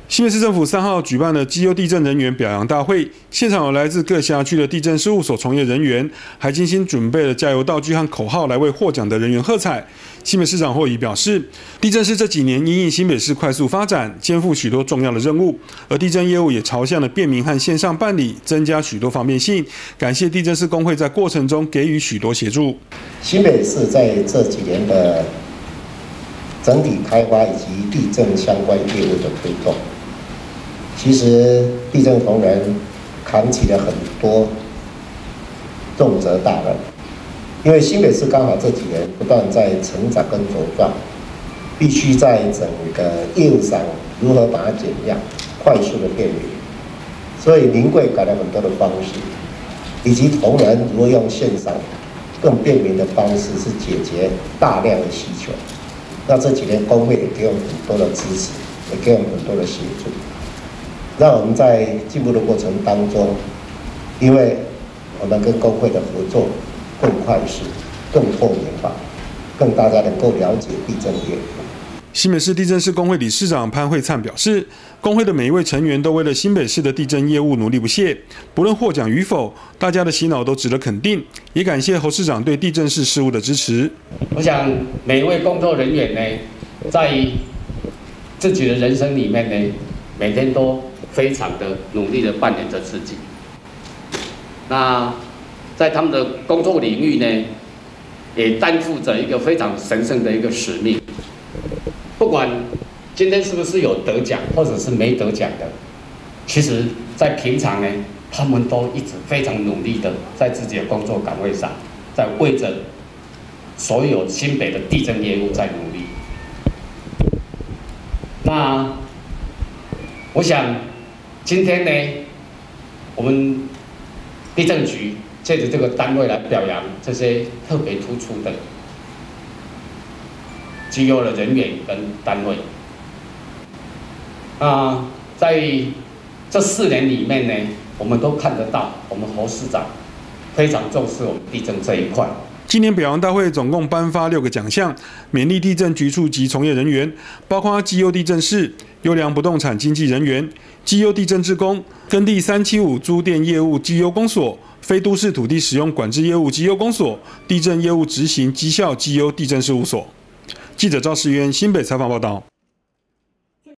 新北市政府3号举办了绩优地震人员表扬大会，现场有来自各辖区的地震事务所从业人员，还精心准备了加油道具和口号来为获奖的人员喝彩。新北市长霍宜表示，地震是这几年因应新北市快速发展，肩负许多重要的任务，而地震业务也朝向了便民和线上办理，增加许多方便性。感谢地震师工会在过程中给予许多协助。 新北市在这几年的整体开发以及地震相关业务的推动，其实地震同仁扛起了很多重责大任，因为新北市刚好这几年不断在成长跟茁壮，必须在整个业务上如何把它减量、快速的便民，所以临柜改了很多的方式，以及同仁如何用线上更便民的方式是解决大量的需求。那这几年工会也给我们很多的支持，也给我们很多的协助。让我们在进步的过程当中，因为我们跟工会的合作更快速、更透明化，更大家能够了解地震业务。 新北市地震师工会理事长潘惠灿表示，工会的每一位成员都为了新北市的地震业务努力不懈，不论获奖与否，大家的洗脑都值得肯定。也感谢侯市长对地震室事务的支持。 我想每一位工作人员呢，在自己的人生里面呢，每天都非常的努力的扮演着自己。那在他们的工作领域呢，也担负着一个非常神圣的一个使命。不管今天是不是有得奖，或者是没得奖的，其实在平常呢，他们都一直非常努力的在自己的工作岗位上，在为着所有新北的地震业务在努力。那我想今天呢，我们地震局借着这个单位来表扬这些特别突出的绩优的人员跟单位。在这4年里面呢，我们都看得到，我们侯市长非常重视我们地震这一块。 今年表扬大会总共颁发6个奖项，勉励地震局处及从业人员，包括绩优地震士、优良不动产经纪人员、绩优地震志工、耕地375租电业务绩优公所、非都市土地使用管制业务绩优公所、地震业务执行绩效绩优地震事务所。记者赵世渊新北采访报道。